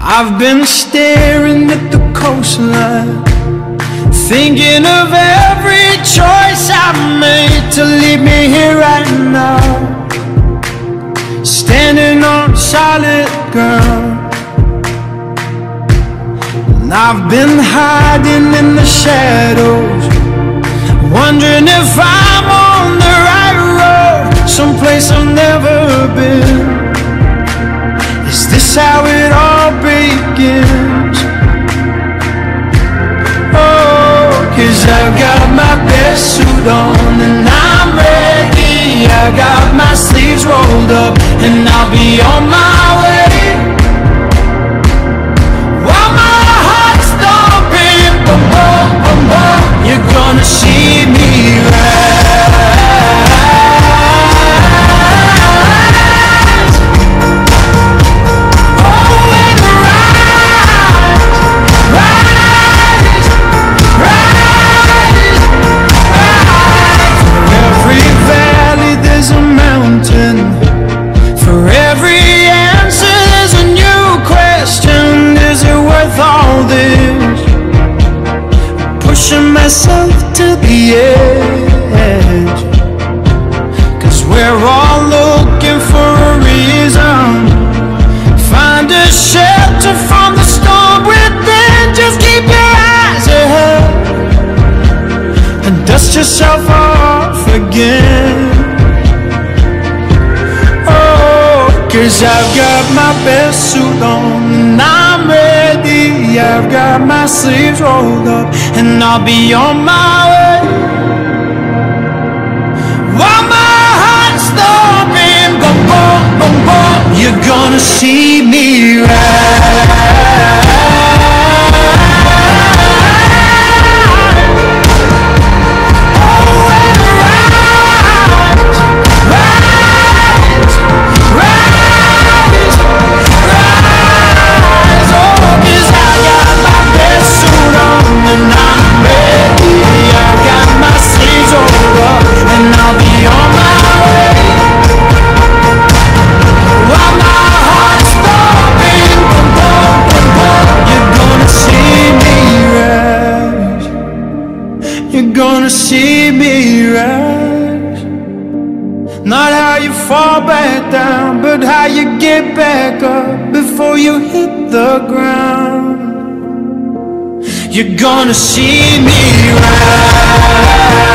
I've been staring at the coastline, thinking of every choice I've made to leave me here right now, standing on solid ground. And I've been hiding in the shadows, wondering if I'm on the right road, someplace I've never been. Is this how it all begins? Oh, 'cause I've got my best suit on and I'm ready. I got my sleeves rolled up and I'll be on my way. While my heart's thumping, boom, boom, boom, boom, you're gonna see me rise. Oh, and rise, rise, rise, rise. For every valley there's a mountain, for every answer there's a new question. Is it worth all this? Pushing myself to the edge, 'cause we're all looking for a reason. Find a shelter from the storm within. Just keep your eyes ahead and dust yourself off again. Oh, 'cause I've got my best suit on and I'm ready. I've got my sleeves rolled up and I'll be on my way. While my heart's thumping, boom, boom, boom, boom, you're gonna see me rise. Oh, and rise, rise, rise, rise. Oh, 'cause I got my best suit on and I'm ready. I got my sleeves rolled up and I'll be on my way. While my heart's thumping, boom, boom, boom, boom, you're gonna see me rise. You're gonna see me rise. Not how you fall back down, but how you get back up before you hit the ground. You're gonna see me rise.